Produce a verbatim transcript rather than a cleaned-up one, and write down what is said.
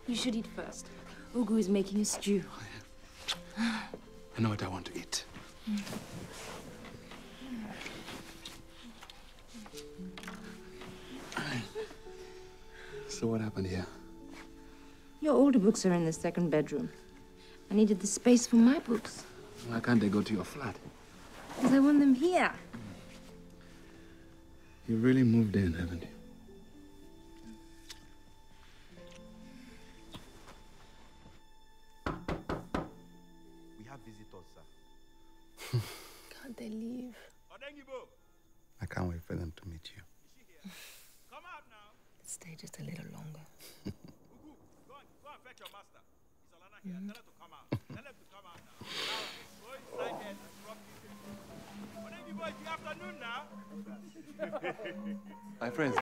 You should eat first. Ugu is making a stew. I know what I want to eat. Mm. So what happened here? Your older books are in the second bedroom. I needed the space for my books. Why can't they go to your flat? Because I want them here. You really moved in, haven't you? We have visitors, sir. Can't they leave? I can't wait for them to meet you. Come out now. Stay just a little longer. Ugu, go and, go and fetch your master. Is Alana here? Mm. Tell her to come out. Tell her to come out now. Now, go inside there and drop this. What are you boys? Good afternoon now. My friends.